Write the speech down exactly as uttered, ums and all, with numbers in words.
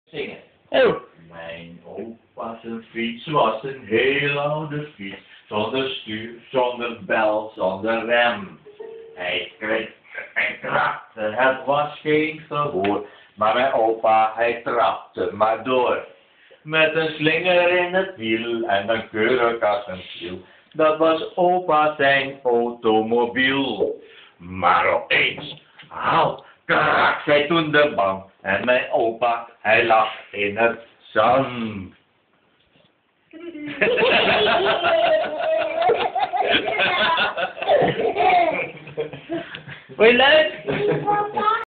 Zingen. Oh. Mijn opa's fiets was een heel oude fiets, zonder stuur, zonder bel, zonder rem. Hij kreeg en krapte, het was geen gehoor, maar mijn opa hij trapte maar door. Met een slinger in het wiel en een keurig als een ziel, dat was opa zijn automobiel. Maar opeens, hou, krak zij toen de bank en mijn opa hij lag in het zand. Vond je leuk?